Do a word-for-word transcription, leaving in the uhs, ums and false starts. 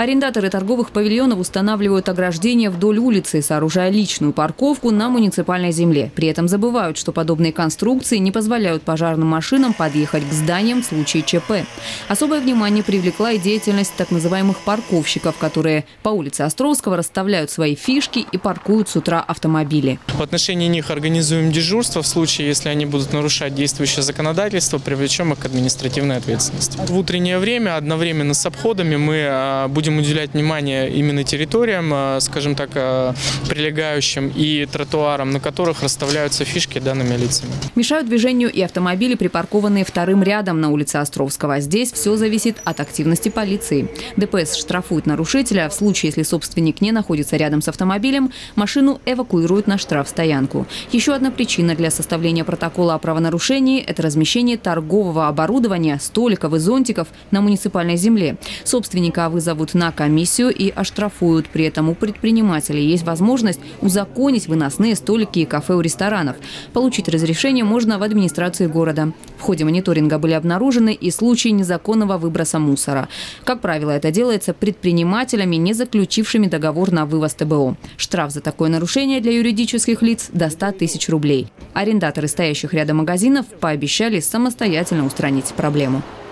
Арендаторы торговых павильонов устанавливают ограждения вдоль улицы, сооружая личную парковку на муниципальной земле. При этом забывают, что подобные конструкции не позволяют пожарным машинам подъехать к зданиям в случае ЧП. Особое внимание привлекла и деятельность так называемых парковщиков, которые по улице Островского расставляют свои фишки и паркуют с утра автомобили. В отношении них организуем дежурство. В случае, если они будут нарушать действующее законодательство, привлечем их к административной ответственности. В утреннее время одновременно с обходами мы будем уделять внимание именно территориям, скажем так, прилегающим и тротуарам, на которых расставляются фишки данными лицами. Мешают движению и автомобили, припаркованные вторым рядом на улице Островского. Здесь все зависит от активности полиции. ДПС штрафует нарушителя. В случае, если собственник не находится рядом с автомобилем, машину эвакуируют на штрафстоянку. Еще одна причина для составления протокола о правонарушении – это размещение торгового оборудования, столиков и зонтиков на муниципальной земле. Собственника вызовут на комиссию и оштрафуют. При этом у предпринимателей есть возможность узаконить выносные столики и кафе у ресторанов. Получить разрешение можно в администрации города. В ходе мониторинга были обнаружены и случаи незаконного выброса мусора. Как правило, это делается предпринимателями, не заключившими договор на вывоз ТБО. Штраф за такое нарушение для юридических лиц до ста тысяч рублей. Арендаторы стоящих рядом магазинов пообещали самостоятельно устранить проблему.